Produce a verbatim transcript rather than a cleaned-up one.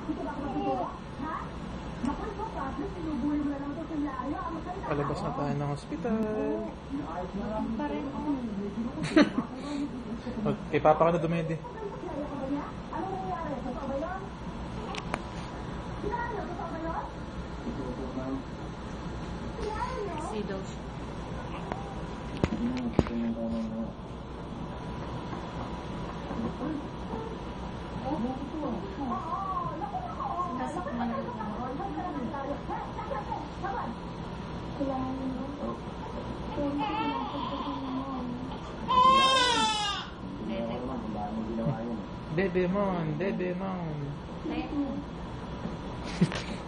Palabas na tayo ng hospital. Pa rin ako. Kay Papa ka na dumedi. Si Dos. Nasakit man rin ako. Bebe mon, bebe mon. Bebe mon.